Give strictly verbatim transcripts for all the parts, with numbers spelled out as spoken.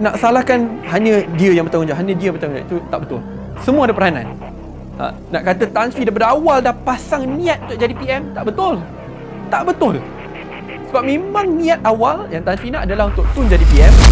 nak salahkan hanya dia yang bertanggungjawab, hanya dia bertanggungjawab, itu tak betul. Semua ada peranan. Ha, nak kata Tan Sri daripada awal dah pasang niat untuk jadi P M, tak betul. Tak betul. Sebab memang niat awal yang Tan Sri nak adalah untuk Tun jadi P M.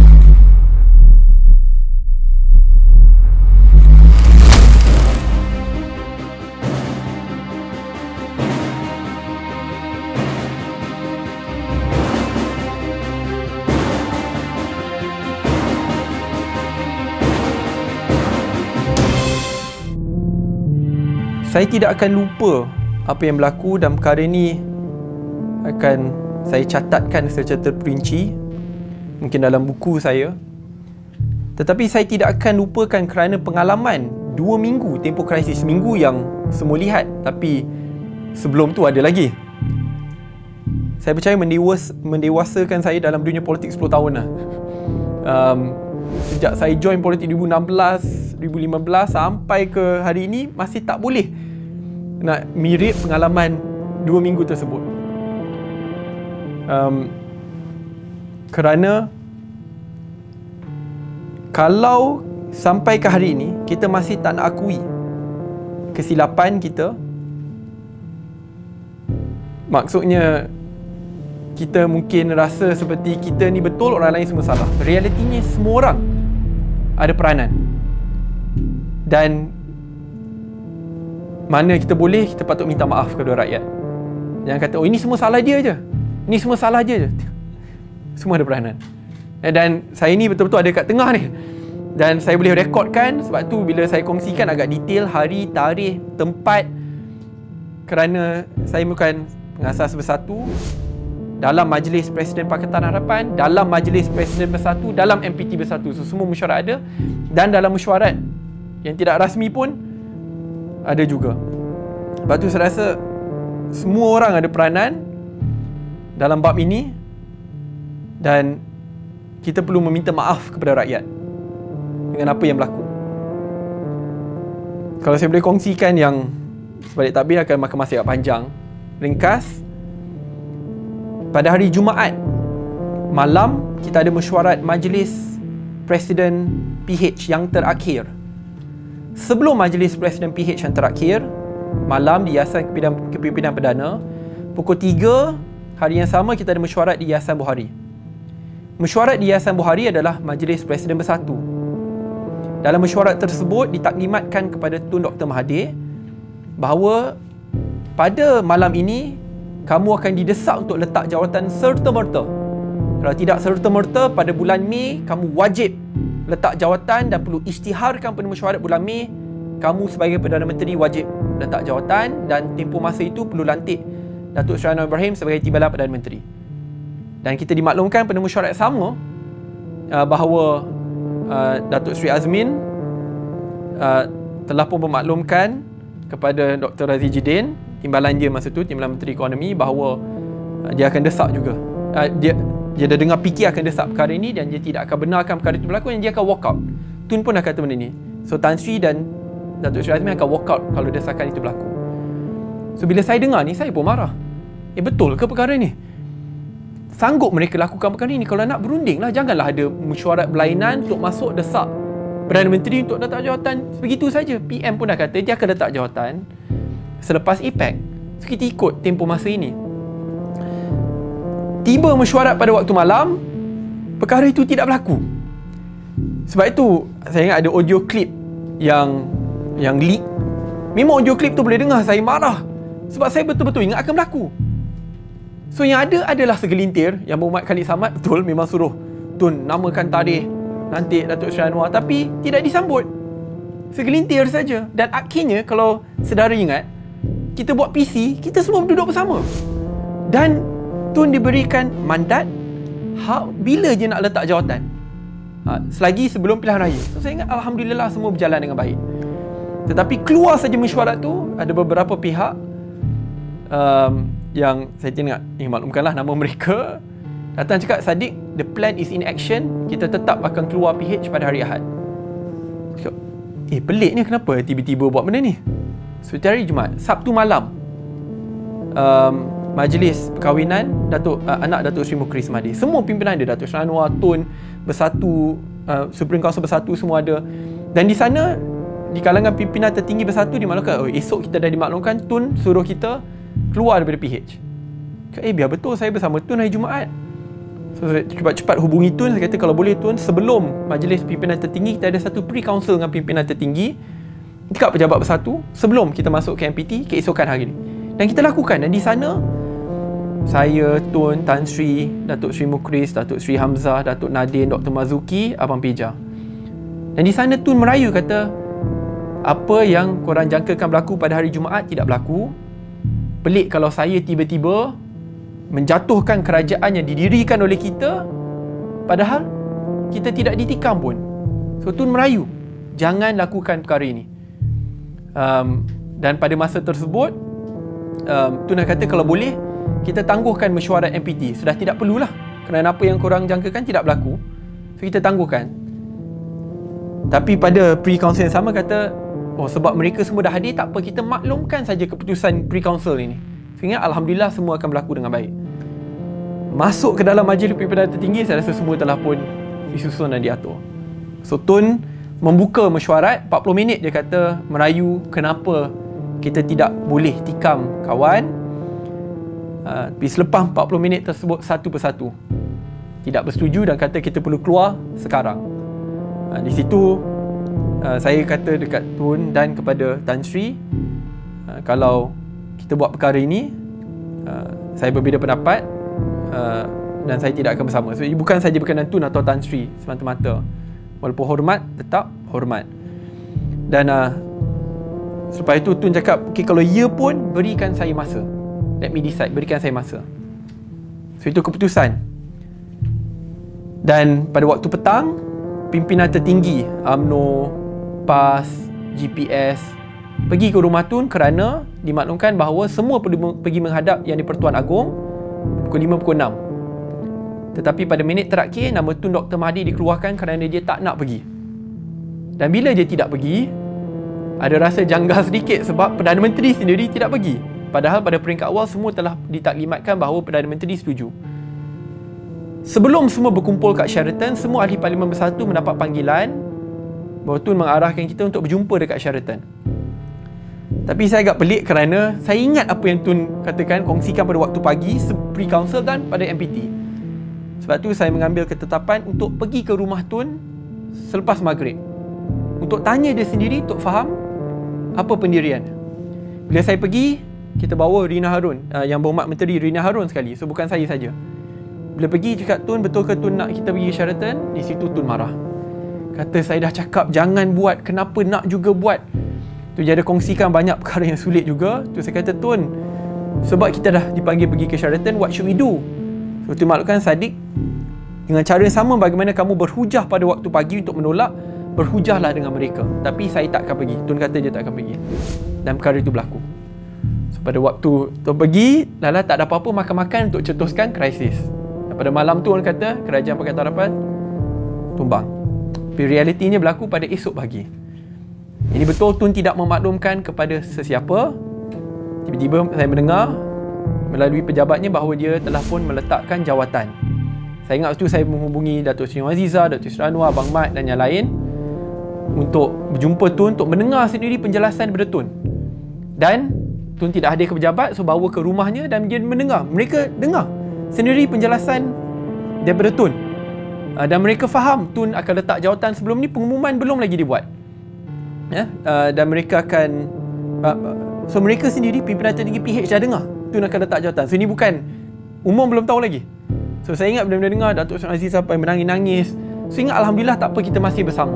Saya tidak akan lupa apa yang berlaku dan perkara ini akan saya catatkan secara terperinci, mungkin dalam buku saya. Tetapi saya tidak akan lupakan kerana pengalaman dua minggu tempoh krisis, minggu yang semua lihat, tapi sebelum tu ada lagi. Saya percaya mendewas, mendewasakan saya dalam dunia politik sepuluh tahun lah. Um, sejak saya join politik dua ribu enam belas, dua ribu lima belas sampai ke hari ini masih tak boleh nak mirip pengalaman dua minggu tersebut. Um, kerana kalau sampai ke hari ini kita masih tak nak akui kesilapan kita, maksudnya kita mungkin rasa seperti kita ni betul, orang lain semua salah. Realitinya semua orang ada peranan. Dan mana kita boleh, kita patut minta maaf kepada rakyat. Jangan kata, oh ini semua salah dia je, ini semua salah dia je. Semua ada peranan. Dan saya ni betul-betul ada kat tengah ni. Dan saya boleh rekodkan, sebab tu bila saya kongsikan agak detail hari, tarikh, tempat, kerana saya bukan pengasas bersatu dalam Majlis Presiden Pakatan Harapan, dalam Majlis Presiden Bersatu, dalam M P T Bersatu. So, semua mesyuarat ada. Dan dalam mesyuarat yang tidak rasmi pun ada juga. Sebab tu saya rasa semua orang ada peranan dalam bab ini, dan kita perlu meminta maaf kepada rakyat dengan apa yang berlaku. Kalau saya boleh kongsikan yang sebalik takbir akan makan masa yang panjang, ringkas. Pada hari Jumaat malam kita ada mesyuarat Majlis Presiden P H yang terakhir. Sebelum Majlis Presiden P H yang terakhir, malam di Yayasan Kepimpinan Perdana, pukul tiga hari yang sama kita ada mesyuarat di Yayasan Buhari. Mesyuarat di Yayasan Buhari adalah Majlis Presiden Bersatu. Dalam mesyuarat tersebut ditaklimatkan kepada Tun Doktor Mahathir bahawa pada malam ini kamu akan didesak untuk letak jawatan serta-merta. Kalau tidak serta-merta, pada bulan Mei kamu wajib letak jawatan dan perlu isytiharkan pada mesyuarat bulan Mei. Kamu sebagai Perdana Menteri wajib letak jawatan, dan tempoh masa itu perlu lantik Datuk Seri Anwar Ibrahim sebagai Timbalan Perdana Menteri. Dan kita dimaklumkan pada mesyuarat sama uh, bahawa uh, Datuk Seri Azmin uh, telah pun memaklumkan kepada Doktor Razzie Jidin, timbalan dia masa tu, Timbalan Menteri Ekonomi, bahawa uh, dia akan desak juga. Uh, dia Dia dah dengar P K akan desak perkara ini dan dia tidak akan benarkan perkara itu berlaku, dan dia akan walk out. Tun pun dah kata benda ni. So Tan Sri dan Datuk Seri Azmin akan walk out kalau desakan itu berlaku. So bila saya dengar ni, saya pun marah. Eh, betul ke perkara ni? Sanggup mereka lakukan perkara ini? Kalau nak berunding lah, janganlah ada mesyuarat berlainan untuk masuk desak Perdana Menteri untuk letak jawatan begitu saja. P M pun dah kata dia akan letak jawatan selepas A PEC. So kita ikut tempoh masa ini. Tiba mesyuarat pada waktu malam, perkara itu tidak berlaku. Sebab itu saya ingat ada audio clip yang yang leak. Memang audio clip tu boleh dengar saya marah, sebab saya betul-betul ingat akan berlaku. So yang ada adalah segelintir yang Muhammad Khalid Samad betul memang suruh Tun namakan tarikh nanti Datuk Seri Anwar, tapi tidak disambut. Segelintir saja. Dan akhirnya kalau saudara ingat, kita buat P C, kita semua duduk bersama. Dan Tun diberikan mandat ha, bila je nak letak jawatan, ha, selagi sebelum pilihan raya. So, saya ingat Alhamdulillah semua berjalan dengan baik. Tetapi keluar saja mesyuarat tu, ada beberapa pihak um, yang saya tidak ingin maklumkanlah nama mereka, datang cakap, Sadiq, the plan is in action, kita tetap akan keluar P H pada hari Ahad. So, eh pelik ni, kenapa tiba-tiba buat benda ni? So hari Jumaat, Sabtu malam, um, majlis perkahwinan Datuk uh, anak Datuk Seri Mukri Semadi. Semua pimpinan dia, Datuk Seri Anwar, Tun bersatu, uh, Supreme Council bersatu, semua ada. Dan di sana, di kalangan pimpinan tertinggi bersatu dimaklumkan, oh, esok kita dah dimaklumkan Tun suruh kita keluar daripada P H. Eh biar betul, saya bersama Tun hari Jumaat. So saya cepat-cepat hubungi Tun. Saya kata kalau boleh Tun, sebelum majlis pimpinan tertinggi kita ada satu pre-council dengan pimpinan tertinggi dekat pejabat bersatu sebelum kita masuk ke M P T keesokan hari ni. Dan kita lakukan. Dan di sana saya, Tun, Tan Sri, Datuk Seri Mukris, Datuk Seri Hamzah, Datuk Nadin, Doktor Mazuki, Abang Peja. Dan di sana Tun merayu, kata apa yang korang jangkakan berlaku pada hari Jumaat tidak berlaku. Pelik kalau saya tiba-tiba menjatuhkan kerajaan yang didirikan oleh kita padahal kita tidak ditikam pun. So Tun merayu, jangan lakukan perkara ini. Um, dan pada masa tersebut um, Tun kata kalau boleh kita tangguhkan mesyuarat M P T. Sudah tidak perlulah, kerana apa yang korang jangkakan tidak berlaku, so kita tangguhkan. Tapi pada pre-council yang sama kata, oh sebab mereka semua dah hadir, tak apa, kita maklumkan saja keputusan pre-council ini. Sehingga Alhamdulillah semua akan berlaku dengan baik. Masuk ke dalam majlis pimpinan tertinggi, saya rasa semua telah pun disusun dan diatur. So Tun membuka mesyuarat, empat puluh minit dia kata merayu kenapa kita tidak boleh tikam kawan. Uh, tapi selepas empat puluh minit tersebut, satu persatu tidak bersetuju dan kata kita perlu keluar sekarang. Uh, di situ uh, saya kata dekat Tun dan kepada Tan Sri, uh, kalau kita buat perkara ini, uh, saya berbeza pendapat uh, dan saya tidak akan bersama. So bukan saja berkenaan Tun atau Tan Sri semata-mata. Walaupun hormat, tetap hormat. Dan uh, selepas itu Tun cakap, okay, kalau ya pun berikan saya masa. Let me decide, berikan saya masa. So itu keputusan. Dan pada waktu petang, pimpinan tertinggi U M N O, P A S, G P S pergi ke rumah Tun kerana dimaklumkan bahawa semua perlu pergi menghadap Yang di-Pertuan Agong pukul lima, pukul enam. Tetapi pada minit terakhir, nama Tun Doktor Mahdi dikeluarkan kerana dia tak nak pergi. Dan bila dia tidak pergi, ada rasa janggal sedikit sebab Perdana Menteri sendiri tidak pergi. Padahal pada peringkat awal semua telah ditaklimatkan bahawa Perdana Menteri setuju. Sebelum semua berkumpul kat Sheraton, semua ahli parlimen bersatu mendapat panggilan bahawa Tun mengarahkan kita untuk berjumpa dekat Sheraton. Tapi saya agak pelik kerana saya ingat apa yang Tun katakan, kongsikan pada waktu pagi, pre-council dan pada M P T. Sebab tu saya mengambil ketetapan untuk pergi ke rumah Tun selepas maghrib untuk tanya dia sendiri untuk faham apa pendirian. Bila saya pergi, kita bawa Rina Harun, uh, yang berhormat Menteri Rina Harun sekali. So bukan saya saja. Bila pergi cakap, Tun, betul ke Tun nak kita pergi Sheraton? Di situ Tun marah. Kata saya dah cakap jangan buat, kenapa nak juga buat? Tu dia ada kongsikan banyak perkara yang sulit juga. Tu saya kata, Tun, sebab kita dah dipanggil pergi ke Sheraton, what should we do? So tu maklumkan Sadiq, dengan cara yang sama bagaimana kamu berhujah pada waktu pagi untuk menolak, berhujahlah dengan mereka. Tapi saya tak akan pergi. Tun kata dia tak akan pergi. Dan perkara itu berlaku. So pada waktu Tun pergi, lala tak ada apa-apa, makan-makan untuk cetuskan krisis. Dan pada malam tu orang kata Kerajaan Pakatan Harapan tumbang. Tapi realitinya berlaku pada esok pagi. Ini betul Tun tidak memaklumkan kepada sesiapa. Tiba-tiba saya mendengar melalui pejabatnya bahawa dia telah pun meletakkan jawatan. Saya ingat waktu saya menghubungi Datuk Seri Aziza, Datuk Seri Anwar, Abang Mat dan yang lain untuk berjumpa Tun, untuk mendengar sendiri penjelasan daripada Tun. Dan Tun tidak hadir ke pejabat, so bawa ke rumahnya dan dia mendengar. Mereka dengar sendiri penjelasan daripada Tun. Dan mereka faham Tun akan letak jawatan. Sebelum ni pengumuman belum lagi dibuat. Ya, dan mereka akan, so mereka sendiri, pimpinan tertinggi P H dah dengar Tun akan letak jawatan. So ini bukan, umum belum tahu lagi. So saya ingat bila-bila dengar Datuk Seri Aziz sampai menangis-nangis. So ingat Alhamdulillah tak apa, kita masih bersama.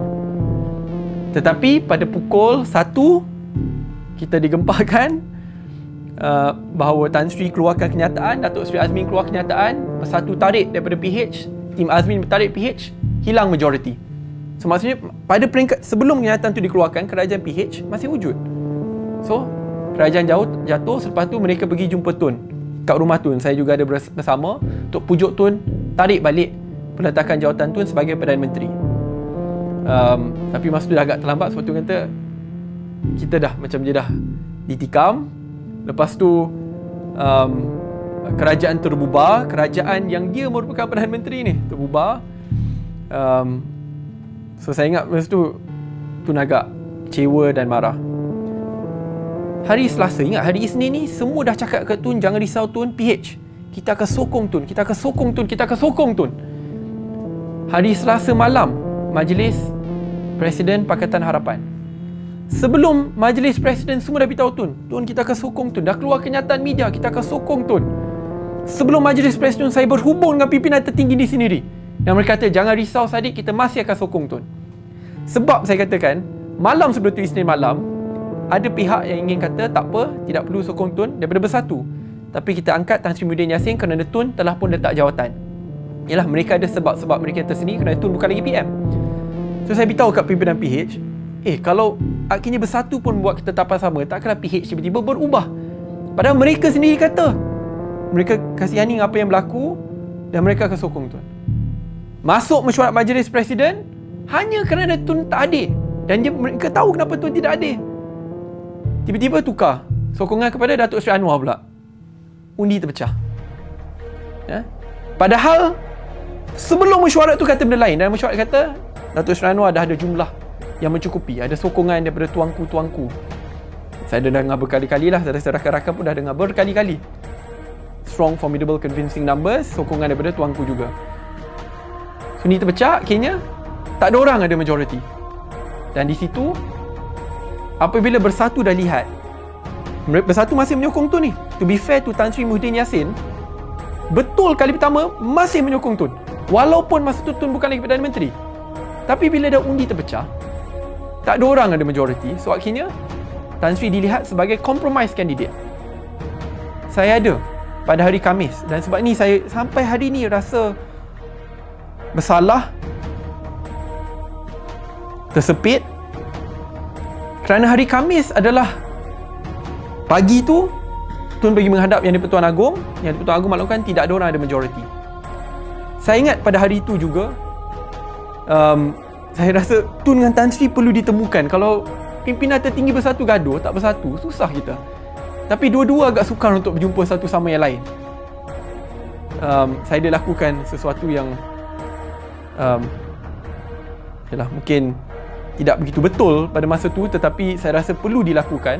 Tetapi pada pukul satu kita digemparkan uh, bahawa Tan Sri keluarkan kenyataan, Datuk Seri Azmin keluar kenyataan, Bersatu tarik daripada P H, tim Azmin tarik P H, hilang majoriti. So maksudnya pada peringkat sebelum kenyataan tu dikeluarkan, kerajaan P H masih wujud. So kerajaan jauh jatuh, selepas tu mereka pergi jumpa Tun kat rumah Tun. Saya juga ada bersama untuk pujuk Tun tarik balik peletakan jawatan Tun sebagai Perdana Menteri. Um, tapi masa tu dah agak terlambat sebab Tun kata kita dah macam dia dah ditikam. Lepas tu um, kerajaan terbubar, kerajaan yang dia merupakan Perdana Menteri ni terbubar. Um, so saya ingat masa tu Tun agak kecewa dan marah. Hari Selasa, ingat hari Isnin ni semua dah cakap kat Tun, jangan risau Tun, P H. Kita akan sokong Tun, kita akan sokong Tun, kita akan sokong Tun. Hari Selasa malam, Majlis Presiden Pakatan Harapan. Sebelum Majlis Presiden semua dah beritahu Tun, Tun kita akan sokong Tun. Dah keluar kenyataan media, kita akan sokong Tun. Sebelum Majlis Presiden saya berhubung dengan pimpinan tertinggi di sendiri. Dan mereka kata, jangan risau Sadiq, kita masih akan sokong Tun. Sebab saya katakan, malam sebelum tu Isnin malam, ada pihak yang ingin kata, tak apa, tidak perlu sokong Tun daripada bersatu. Tapi kita angkat Tan Sri Muhyiddin Yassin kerana Tun telah pun letak jawatan. Yalah, mereka ada sebab-sebab mereka tersendiri kerana Tun bukan lagi P M. So saya beritahu kat pimpinan P H, eh kalau akhirnya bersatu pun buat ketetapan sama, takkanlah P H tiba-tiba berubah. Padahal mereka sendiri kata, mereka kasihani apa yang berlaku dan mereka akan sokong Tun. Masuk mesyuarat Majlis Presiden hanya kerana Tun tak hadir. Dan dia, mereka tahu kenapa Tun tidak hadir. Tiba-tiba tukar sokongan kepada Datuk Seri Anwar pula. Undi terpecah. Ya? Padahal sebelum mesyuarat tu kata benda lain. Dan mesyuarat kata Datuk Seri Anwar dah ada jumlah yang mencukupi. Ada sokongan daripada tuanku-tuanku. Saya dah dengar berkali-kali lah. Saya rasa rakan-rakan pun dah dengar berkali-kali. Strong, formidable, convincing numbers. Sokongan daripada tuanku juga. So ni terpecah. Akhirnya tak ada orang ada majoriti. Dan di situ apabila bersatu dah lihat, bersatu masih menyokong Tun ni. To be fair to Tan Sri Muhyiddin Yassin, betul kali pertama masih menyokong Tun. Walaupun masa tu Tun bukan lagi Perdana Menteri. Tapi bila dah undi terpecah, tak ada orang ada majoriti. So akhirnya Tan Sri dilihat sebagai compromise candidate. Saya ada pada hari Khamis. Dan sebab ni saya sampai hari ni rasa bersalah, tersepit. Kerana hari Khamis adalah pagi tu Tun pergi menghadap Yang di-Pertuan Agong. Yang di-Pertuan Agong maklumkan tidak ada orang ada majoriti. Saya ingat pada hari itu juga um, saya rasa Tun dengan Tan Sri perlu ditemukan. Kalau pimpinan tertinggi bersatu gaduh, tak bersatu, susah kita. Tapi dua-dua agak sukar untuk berjumpa satu sama yang lain. um, Saya dah lakukan sesuatu yang um, yalah, mungkin tidak begitu betul pada masa tu, tetapi saya rasa perlu dilakukan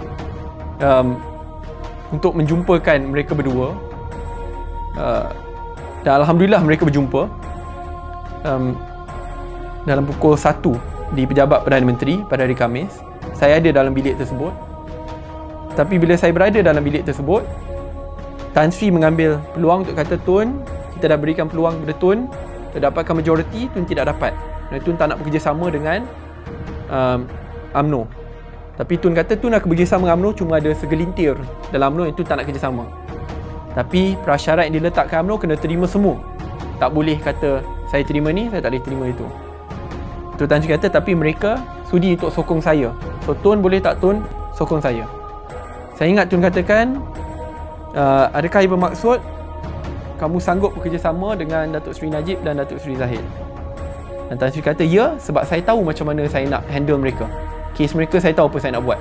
um, untuk menjumpakan mereka berdua. uh, dan Alhamdulillah mereka berjumpa um, dalam pukul satu di Pejabat Perdana Menteri pada hari Khamis. Saya ada dalam bilik tersebut. Tapi bila saya berada dalam bilik tersebut, Tan Sri mengambil peluang untuk kata, Tun, kita dah berikan peluang kepada Tun untuk dapatkan majoriti, Tun tidak dapat. Dan Tun tak nak bekerjasama dengan um, U M N O. Tapi Tun kata Tun nak bekerjasama dengan U M N O, cuma ada segelintir dalam U M N O yang Tun tak nak kerjasama. Tapi prasyarat yang diletakkan U M N O kena terima semua. Tak boleh kata saya terima ni, saya tak boleh terima itu. Itu Tan Sri kata, tapi mereka sudi untuk sokong saya. So Tun boleh tak Tun sokong saya. Saya ingat Tun katakan, uh, adakah ia bermaksud kamu sanggup bekerjasama dengan Datuk Seri Najib dan Datuk Seri Zahid? Dan Tan Sri kata, ya, sebab saya tahu macam mana saya nak handle mereka. Kes mereka saya tahu apa saya nak buat.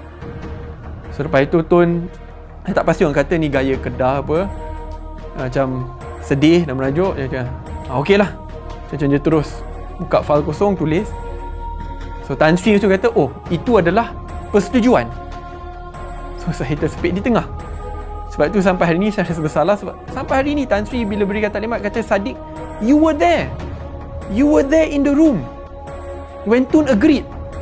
So lepas itu Tun, saya tak pasti orang kata ni gaya Kedah apa, macam sedih dan merajuk. Dia kata, ah, okey lah. Macam dia terus buka fail kosong, tulis. So Tan Sri tu kata, oh, itu adalah persetujuan. So saya tersepit di tengah. Sebab itu sampai hari ni saya rasa bersalah. Sebab sampai hari ni Tan Sri bila berikan taklimat kata, Sadiq, you were there. You were there in the room when Tun agreed.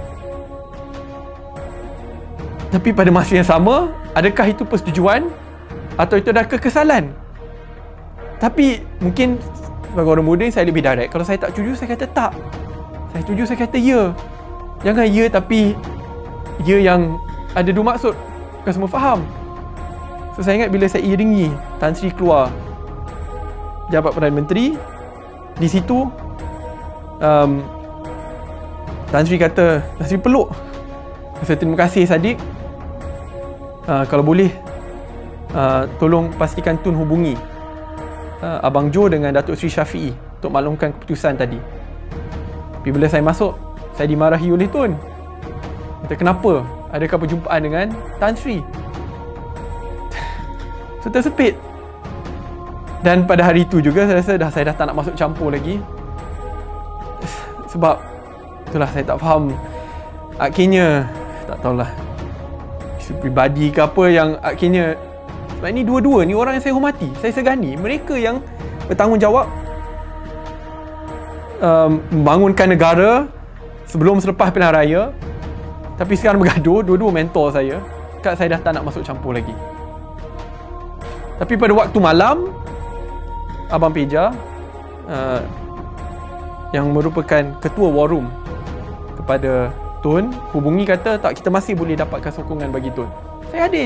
Tapi pada masa yang sama, adakah itu persetujuan atau itu adalah kekesalan? Tapi mungkin sebagai orang muda saya lebih direct. Kalau saya tak setuju, saya kata tak. Saya setuju, saya kata ya. Jangan ya tapi ya yang ada dua maksud. Bukan semua faham. So saya ingat bila saya iringi Tan Sri keluar Jabat Perdana Menteri, di situ um, Tan Sri kata, Tan Sri peluk. Saya terima kasih Sadiq. Uh, kalau boleh uh, tolong pastikan Tun hubungi uh, Abang Jo dengan Datuk Seri Syafiee untuk maklumkan keputusan tadi. Tapi bila saya masuk, saya dimarahi oleh Tun. Kata, kenapa? Adakah perjumpaan dengan Tan Sri? So tersepit. Dan pada hari itu juga saya rasa dah saya dah tak nak masuk campur lagi. Sebab itulah saya tak faham. Akhirnya tak tahulah, isu peribadi ke apa yang akhirnya, sebab ni dua-dua ni orang yang saya hormati, saya segani. Mereka yang bertanggungjawab um, membangunkan negara sebelum selepas pilihan raya, tapi sekarang bergaduh. Dua-dua mentor saya. Kat saya dah tak nak masuk campur lagi. Tapi pada waktu malam, Abang Peja uh, yang merupakan ketua war room kepada Tun hubungi, kata tak, kita masih boleh dapatkan sokongan bagi Tun. Saya hadir.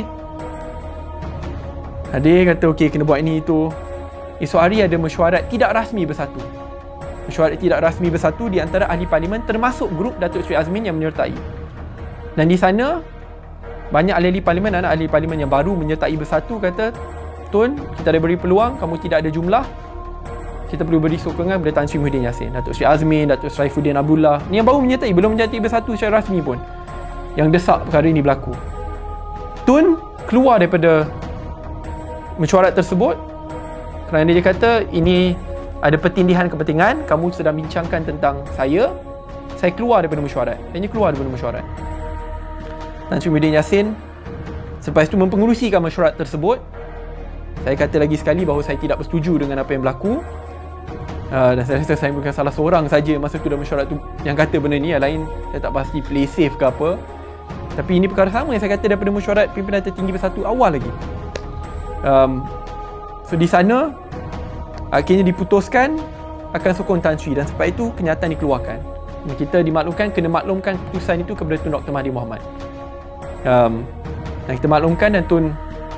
Hadir, kata okey, kena buat ini itu. Esok hari ada mesyuarat tidak rasmi bersatu. Mesyuarat tidak rasmi bersatu di antara ahli parlimen, termasuk grup Datuk Seri Azmin yang menyertai. Dan di sana banyak ahli parlimen, anak ahli parlimen yang baru menyertai bersatu, kata Tun, kita ada beri peluang, kamu tidak ada jumlah, kita perlu beri sokongan kepada Tan Sri Muhyiddin Yassin, Datuk Seri Azmin, Datuk Saifuddin Abdullah. Ni yang baru menyertai, belum menyertai bersatu secara rasmi pun, yang desak perkara ini berlaku. Tun keluar daripada mesyuarat tersebut kerana dia kata ini ada pertindihan kepentingan, kamu sedang bincangkan tentang saya, saya keluar daripada mesyuarat. Dan dia keluar daripada mesyuarat. Tan Sri Muhyiddin Yassin selepas itu mempengerusikan mesyuarat tersebut. Saya kata lagi sekali bahawa saya tidak bersetuju dengan apa yang berlaku. Uh, dan saya rasa saya bukan salah seorang saja masa tu dalam mesyuarat tu yang kata benda ni. Yang lain saya tak pasti play safe ke apa. Tapi ini perkara sama yang saya kata daripada mesyuarat pimpinan tertinggi bersatu awal lagi. Um, so di sana akhirnya diputuskan akan sokong Tan Sri, dan sebab itu kenyataan dikeluarkan. Kita dimaklumkan, kena maklumkan keputusan itu kepada Tun Doktor Mahathir Mohamad. Um, dan kita maklumkan, dan Tun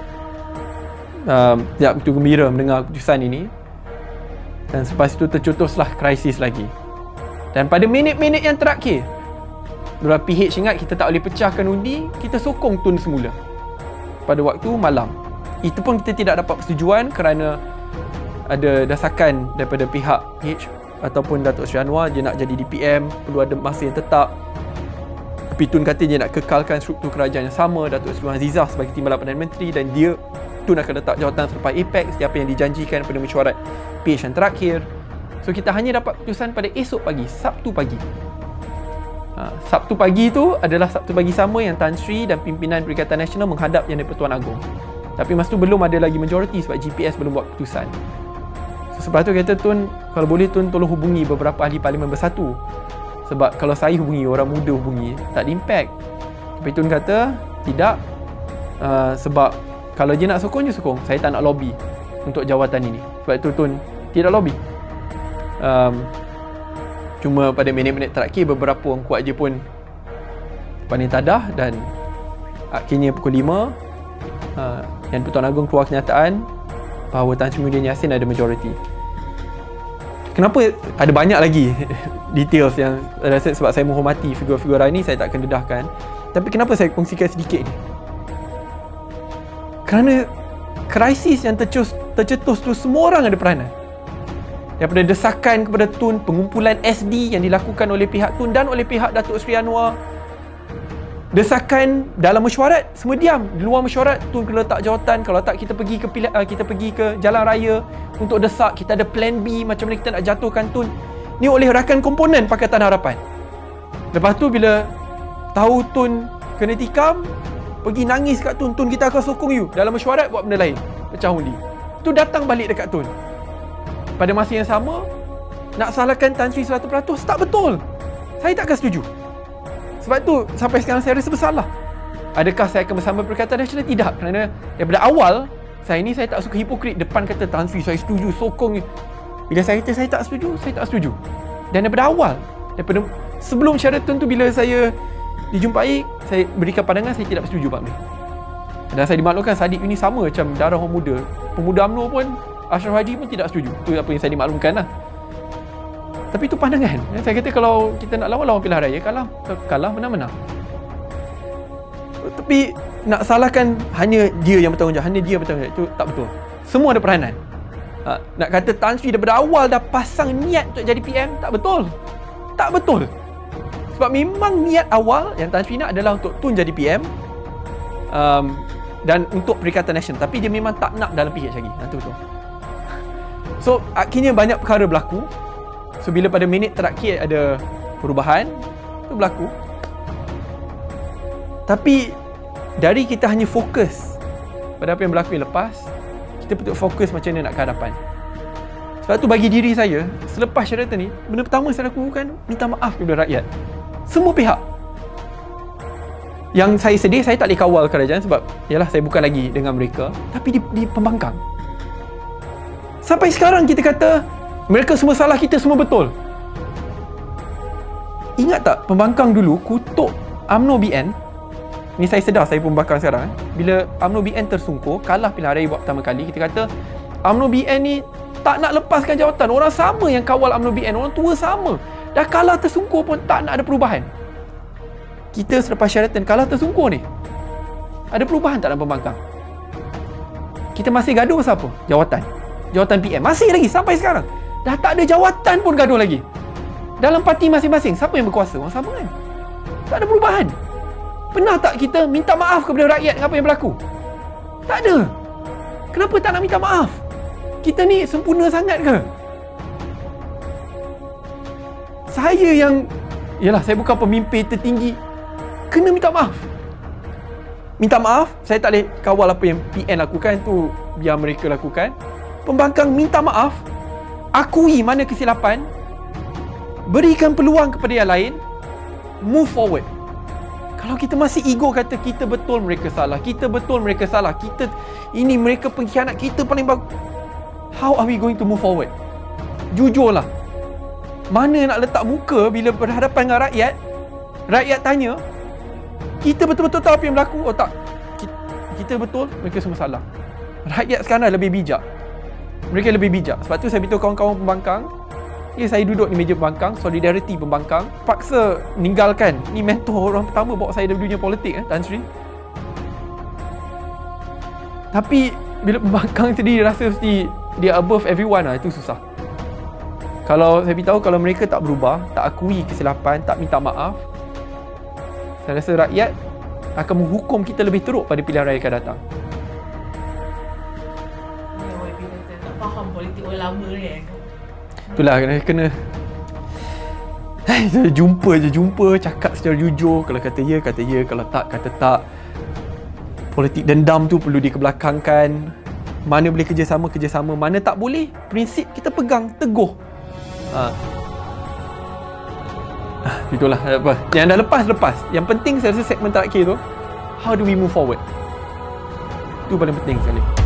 Um, tidak begitu gembira mendengar keputusan ini. Dan selepas itu tercetuslah krisis lagi. Dan pada minit-minit yang terakhir, bila P H ingat kita tak boleh pecahkan undi, kita sokong Tun semula pada waktu malam. Itu pun kita tidak dapat persetujuan kerana ada desakan daripada pihak P H ataupun Datuk Seri Anwar, dia nak jadi D P M, perlu ada masa yang tetap. Tapi Tun kata dia nak kekalkan struktur kerajaan yang sama, Datuk Seri Azizah sebagai Timbalan Perdana Menteri, dan dia Tun akan letak jawatan selepas APEC setiap yang dijanjikan pada mesyuarat P H yang terakhir. So kita hanya dapat keputusan pada esok pagi, Sabtu pagi. Ha, Sabtu pagi itu adalah Sabtu pagi sama yang Tan Sri dan pimpinan Perikatan Nasional menghadap Yang di-Pertuan Agong. Tapi masa tu belum ada lagi majoriti sebab G P S belum buat keputusan. So sebab tu kata Tun, kalau boleh Tun tolong hubungi beberapa ahli parlimen bersatu. Sebab kalau saya hubungi, orang muda hubungi, tak ada impact. Tapi Tun kata tidak, uh, sebab kalau dia nak sokong, dia sokong. Saya tak nak lobby untuk jawatan ini. Sebab itu Tun tidak lobby. Um, cuma pada minit-minit terakhir, beberapa orang kuat je pun paling tadah, dan akhirnya pukul lima uh, Yang di-Pertuan Agong keluar kenyataan bahawa Tan Sri Muhyiddin Yassin ada majoriti. Kenapa? Ada banyak lagi details yang saya rasa sebab saya menghormati figur-figur ini, saya tak akan dedahkan. Tapi kenapa saya kongsikan sedikit ni? Kerana krisis yang tercetus, tercetus tu semua orang ada peranan. Daripada desakan kepada Tun, pengumpulan S D yang dilakukan oleh pihak Tun dan oleh pihak Datuk Seri Anwar. Desakan dalam mesyuarat, semua diam. Di luar mesyuarat, Tun kena letak jawatan. Kalau tak, kita pergi ke pilihan, kita pergi ke jalan raya untuk desak. Kita ada plan B macam mana kita nak jatuhkan Tun. Ni oleh rakan komponen Pakatan Harapan. Lepas tu bila tahu Tun kena tikam, pergi nangis kat Tun, Tun kita akan sokong you. Dalam mesyuarat buat benda lain, pecah undi. Tu datang balik dekat Tun. Pada masa yang sama, nak salahkan Tan Sri seratus peratus tak betul. Saya takkan setuju. Sebab tu sampai sekarang saya rasa bersalah. Adakah saya akan bersama Perikatan Nasional? Tidak. Kerana daripada awal, saya ni saya tak suka hipokrit. Depan kata Tan Sri saya setuju, sokong. Bila saya kata saya tak setuju, saya tak setuju. Dan daripada awal, daripada sebelum Sheraton tu, bila saya dijumpai, saya berikan pandangan saya tidak setuju Pak Amir. Dan saya dimaklumkan Sadiq ini sama macam darah orang muda. Pemuda UMNO pun, Ashraf Haji pun tidak setuju. Itu apa yang saya dimaklumkan lah. Tapi itu pandangan. Saya kata kalau kita nak lawan, lawan pilihan raya, kalah, kalah menang-menang. Tapi nak salahkan hanya dia yang bertanggungjawab, hanya dia bertanggungjawab, itu tak betul. Semua ada peranan. Ha, nak kata Tan Sri daripada awal dah pasang niat untuk jadi P M, tak betul. Tak betul. Sebab memang niat awal yang Tan Sri nak adalah untuk Tun jadi P M, um, dan untuk Perikatan Nasional. Tapi dia memang tak nak dalam P H lagi. Ha, tu betul. So akhirnya banyak perkara berlaku. So bila pada minit terakhir ada perubahan, itu berlaku. Tapi dari kita hanya fokus pada apa yang berlaku yang lepas, kita betul fokus macam mana nak ke hadapan. Sebab tu bagi diri saya, selepas syaratan ni, benda pertama saya lakukan, minta maaf kepada rakyat. Semua pihak. Yang saya sedih, saya tak boleh kawal kerajaan sebab yalah saya bukan lagi dengan mereka. Tapi di, di pembangkang. Sampai sekarang kita kata, mereka semua salah, kita semua betul. Ingat tak, pembangkang dulu kutuk U M N O B N. Ni saya sedar, saya pembangkang sekarang. Eh. Bila U M N O B N tersungkur, kalah pilihan raya buat pertama kali, kita kata U M N O B N ni tak nak lepaskan jawatan. Orang sama yang kawal U M N O B N, orang tua sama. Dah kalah tersungkur pun tak nak ada perubahan. Kita selepas syaratan kalah tersungkur ni, ada perubahan tak dalam pembangkang? Kita masih gaduh pasal apa? Jawatan. Jawatan P M. Masih lagi sampai sekarang. Dah tak ada jawatan pun gaduh lagi. Dalam parti masing-masing, siapa yang berkuasa? Orang sama kan? Tak ada perubahan. Pernah tak kita minta maaf kepada rakyat dengan apa yang berlaku? Tak ada. Kenapa tak nak minta maaf? Kita ni sempurna sangat ke? Saya yang, yalah, saya bukan pemimpin tertinggi, kena minta maaf. Minta maaf, saya tak boleh kawal apa yang P N lakukan, tu biar mereka lakukan. Pembangkang minta maaf, akui mana kesilapan, berikan peluang kepada yang lain, move forward. Kalau kita masih ego kata kita betul, mereka salah, kita betul, mereka salah, kita ini, mereka pengkhianat, kita paling bagus, how are we going to move forward? Jujurlah, mana nak letak muka bila berhadapan dengan rakyat, rakyat tanya, kita betul-betul tahu apa yang berlaku? Oh tak, kita, kita betul, mereka semua salah. Rakyat sekarang lebih bijak. Mereka lebih bijak. Sebab tu saya beritahu kawan-kawan pembangkang, ya saya duduk di meja pembangkang, solidariti pembangkang, paksa ninggalkan. Ni mentor orang pertama bawa saya dari dunia politik, eh, Tan Sri. Tapi bila pembangkang sendiri rasa mesti dia above everyone lah, itu susah. Kalau saya beritahu, kalau mereka tak berubah, tak akui kesilapan, tak minta maaf, saya rasa rakyat akan menghukum kita lebih teruk pada pilihan raya akan datang. Faham politik orang lama ni kan. Itulah kena kena jumpa je, jumpa, cakap secara jujur. Kalau kata ya, kata ya. Kalau tak, kata tak. Politik dendam tu perlu dikebelakangkan. Mana boleh kerjasama, kerjasama. Mana tak boleh, prinsip kita pegang teguh. Ha. Ah, itulah apa. Yang dah lepas, lepas. Yang penting saya rasa segmen terakhir tu, how do we move forward? Itu paling penting sekali.